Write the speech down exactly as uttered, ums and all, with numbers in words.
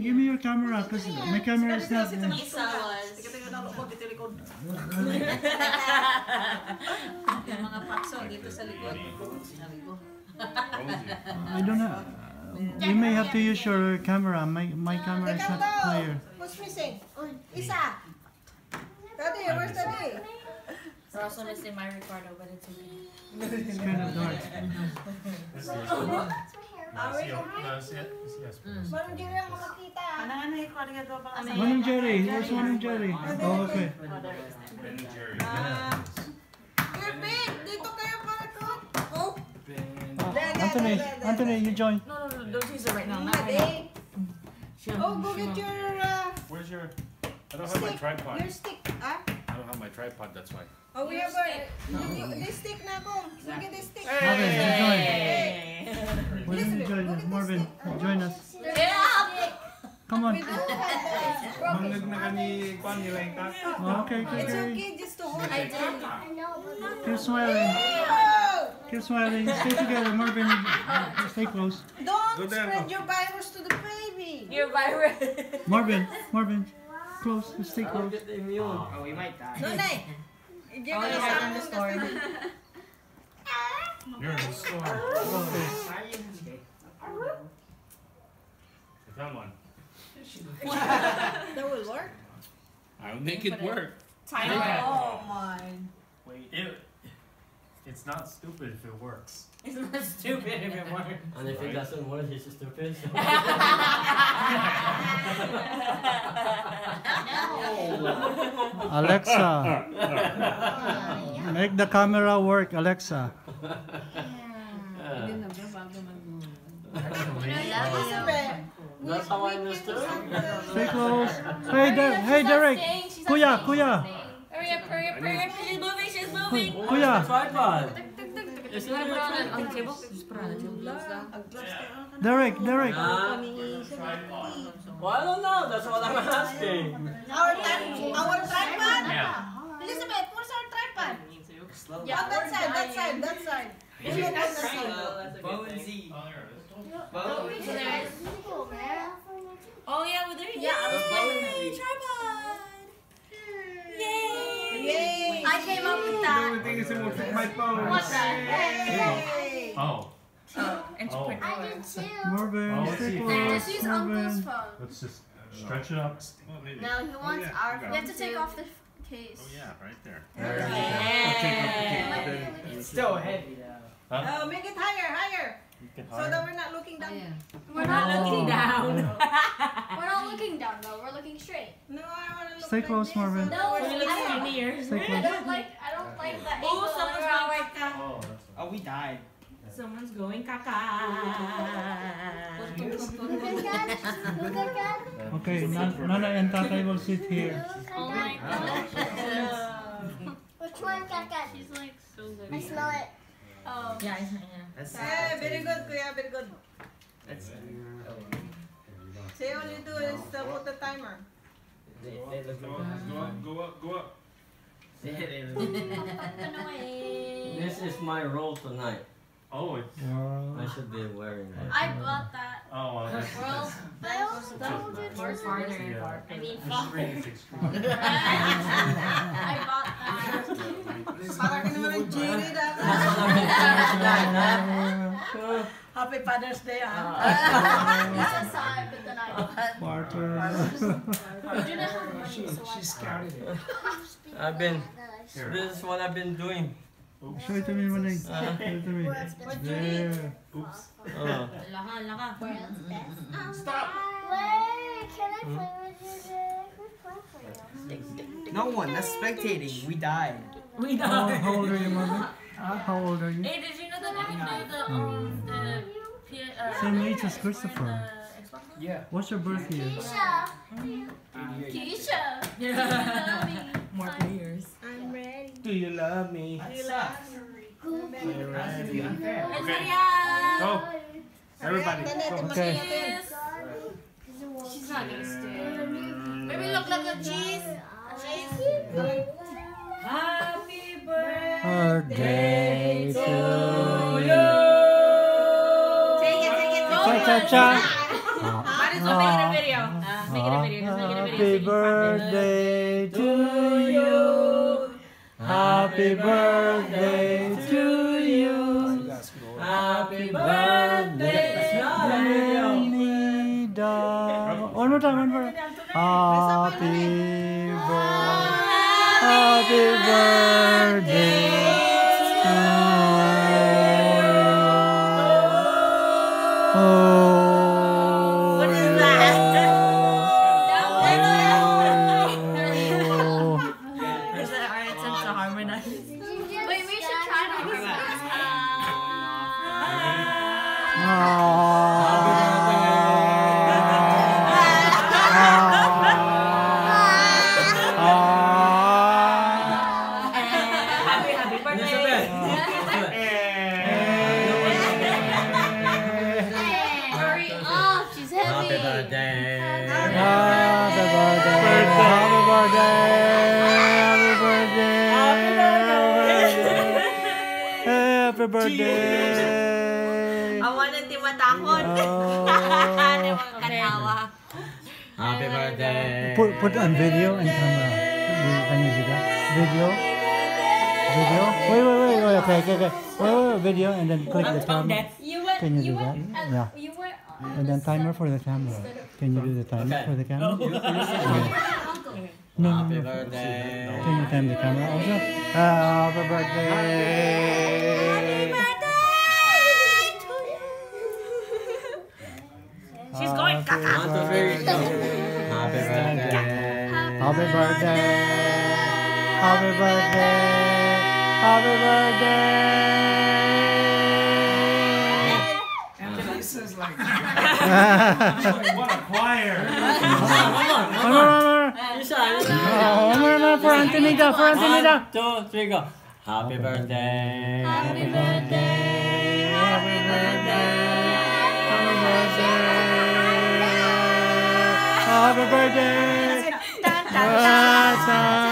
give me your camera, because my camera is not. Isa was. Yung mga pakso dito sa likod. I don't know. You may have to use your camera. My my camera is not clear. Who's missing? Isa. Daddy, where's Daddy? We're also missing my recorder, but it's okay. It's kind of dark. Manong Jerry ang makakita. Manong Jerry, where's Manong Jerry? Oh, okay. Kirby, dito kayo para ko. Oh. Anthony, Anthony, you join. No, no, no, don't use it right now. Not Daddy. right now. Oh, go get your uh, Where's your... I don't have my stick. tripod. Your stick, ah? I don't have my tripod, that's why. Oh, we have a... This stick na ko. Look at this stick. Marvin, you join. Hey. Why don't you join us? Marvin, join us. Yeah! Come on. We do have that. Manglag na kani kwan nila yung kaka. Oh, okay, okay, It's okay. okay just to hold I it. did. Keep smiling. Oh! Keep smiling. Stay together, Marvin. Stay close. Don't Go there, spread go. your virus to the baby. You're virus. Marvin, Marvin, close. Stay close. Oh, we might die. Nonay. You're Oh, gonna you're sound in the storm. You're in the store. Okay. I found one. That will work. I'll make it work. Tiny. Oh my. Wait. It, it's not stupid if it works. It's not stupid if it works. And if it doesn't work, he's stupid. So. Alexa, make the camera work, Alexa. Elizabeth. That's how I understood. Stay close. Hey, Der hey, Derek. Kuya, Kuya. Hurry up, hurry up, hurry up. She's moving, she's moving. Kuya. Tripod. Just put it on the table. Just put it on the table. Derek, Derek. Uh, well, I don't know. That's what I'm asking. Our tri- our tripod? Yeah. Elizabeth, where's our tripod? Yeah, On that side, that side, that side. You look on that side. Bonesy. Oh yeah, well there you Yeah, go. Bonesy. Tripod. Yay! Yay! I came up with The that. only thing is it won't fit my phone. What the heck? Hey! Oh. Entrepreneur. Marvin, Oh, let's stay see. close. Just use Uncle's Marvin. phone. Let's just stretch it up. No, he wants yeah, our you got phone. it. We have to take off the case. Oh yeah, right there. Yeah. It's still heavy though. Huh? Oh, make it higher, higher. You can So hire. that we're not looking down. We're We're not not looking looking down. We're not looking down though. We're looking straight. No, I want to look Stay like close, this, Marvin. so that No, we're We not- look skinnier. Stay I close. don't like. I don't like the angle. Oh, someone's around. going caca. Oh, that's fine. Oh, we died. Someone's going caca. Look at that. Look at that. Okay, Nan- Nana and Tatay will sit here. Oh my gosh. Which one, Kaka? She's like so good. I smell it. Oh. Yeah, yeah. That's Hey, very good, Kuya, very good. That's See, all you do is uh, put the timer. They, they look Go like up, go up, go up. This is my role tonight. Oh, it's. Wow. I should be wearing that. I bought that. Oh, well, that's. Well, I also told you More to. farther. Yeah. I mean, The screen is extreme. I bought that. Para ka naman ng Jerry That's dapat. what I've been doing tonight, huh? Happy Father's Day, ah. It's inside, but then I bought Barter. it. I didn't have money, she, so I she scouted it. I've been, this is what I've been doing. Show it to me, Maning. Show it to me. There. Oops. Oh. laka, laka. Stop! Wait, can I play with you, Jake? Who's playing for you? No one, that's spectating. We died. We How, died. how old are you, Marvin? How old are you? Hey, did you know that you can do the um the P uh, Same age as Christopher. the Xbox One? Yeah. What's your birth year? Keisha. eighty-eight. Keisha. Yeah. More players. I'm ready. Do you love me? You laugh. That's to be unfair. Okay. Yeah. Go! Everybody, go. Okay. Cheese. She's not gonna stay. Maybe look like a cheese. Cheese. Happy Birthday to you. Take it, take it, take Cha cha cha. Maris, I'm making a video. Make it a video. Just make it a video. Happy birthday to you. Happy birthday to you. Happy birthday. Nida. One more time, one more. Happy birthday. Happy birthday to you. Oh. What is that? Is that our attempt to harmonize? Wait, we should try to do that. Happy, happy birthday. Hurry up, she's heavy. Happy birthday. Happy birthday. Happy birthday. Happy birthday. Happy birthday. Awan ng di matakot. Oh. Ano mga katawa. Happy birthday. Put put on video and camera. Can you do that? Video. Video. Wait wait wait wait. Okay okay okay. Wait wait wait. Video and then click the camera. You went, Can you you do that? went, uh, Yeah. you went on And then timer for the camera. Can you do the timer Okay. for the camera? uncle. No, no, Happy no. birthday. Can you time the camera also? Happy birthday. She's going Happy kaka. One, two, three, go. birthday. Happy birthday. Happy birthday. Happy birthday. Happy birthday. What a choir! One more, one more. Isa, isa. Oh, one more, one more for Antonida, for Antonida. One, two, three, go. Happy birthday. Happy birthday. Happy birthday. Happy birthday. Happy birthday. Tan, tan, tan. Ah,